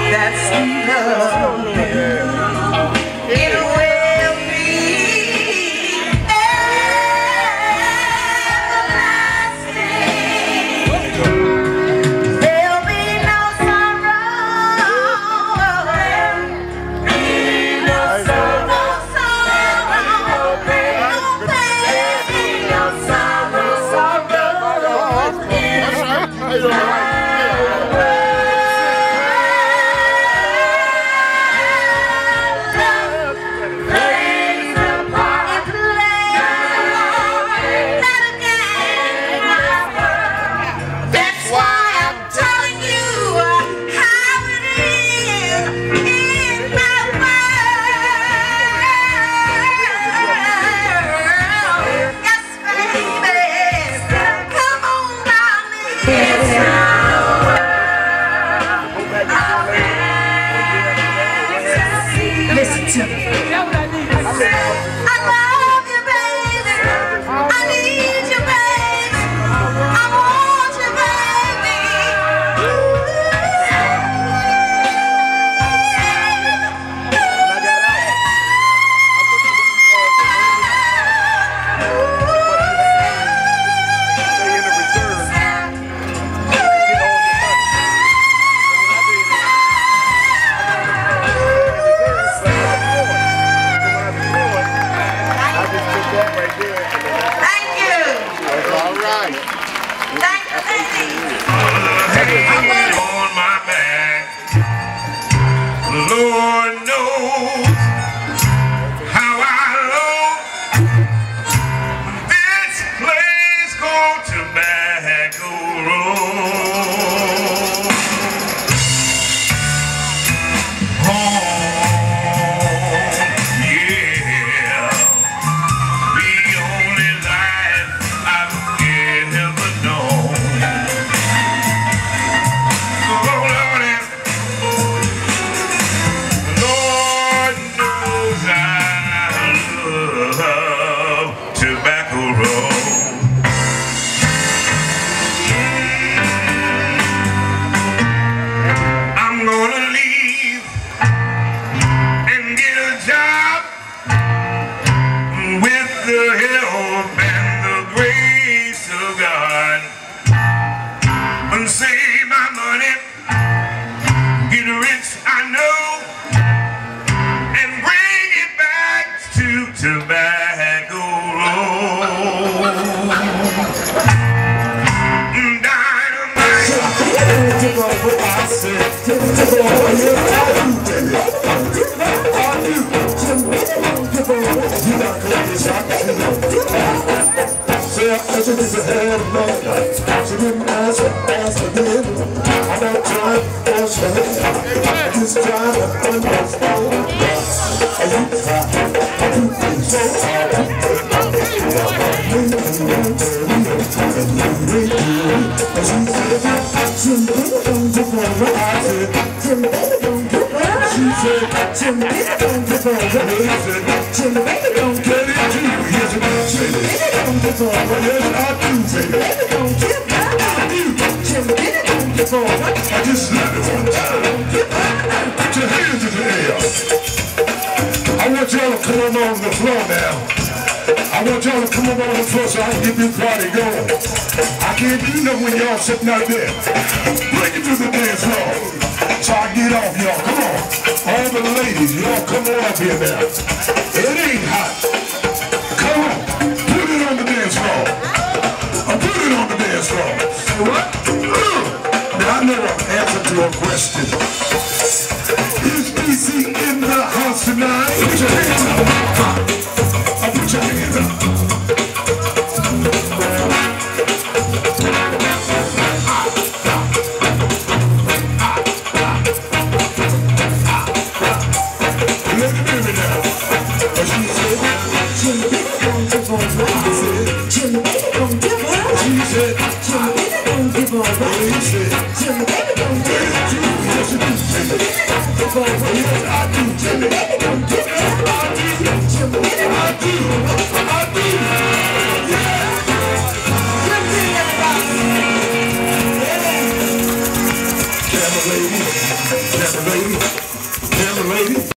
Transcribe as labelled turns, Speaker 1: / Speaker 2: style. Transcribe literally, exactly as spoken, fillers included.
Speaker 1: that sweet love. It will be everlasting. There'll be no sorrow. There'll be no sorrow. No sorrow. No pain. No sorrow. Sorrow. Listen to me. I love you, baby. I need you, baby. I want you, baby.
Speaker 2: Lord knows how I love this place called Tobacco Road. Home, yeah, the only life I've ever known. Oh, Lordy. Tobacco Road. I'm gonna leave and get a job with the help and the grace of God, and save my money, get rich, I know, and bring it back to Tobacco Road. Dynamite.
Speaker 3: Say I just need to have love. She didn't ask for ask again. I'm not trying to force her. I'm just trying to understand. Are you tired? Are you so tired? She said, Jim, baby, don't give her a Jim, baby, don't get it too. Here's a good shit. Baby, don't give her a yes, I do, baby. Baby, don't give her I do. Jim, baby, don't give her I just let it one time. Put your hands in the air. I want y'all to come on on the floor now. I want y'all to come on on the floor so I can get this party going. I can't do nothing when y'all sitting out there. Bring it to the dance floor. So I get off, y'all. Come on. All the ladies, y'all come on up here now. It ain't hot. Come on. Put it on the dance floor. Uh, put it on the dance floor. Say what? Now I know I'm answering to a question. Is D C in the house tonight? Put your hands up. Uh, put your hands up. Lady. Tell the lady, tell the lady.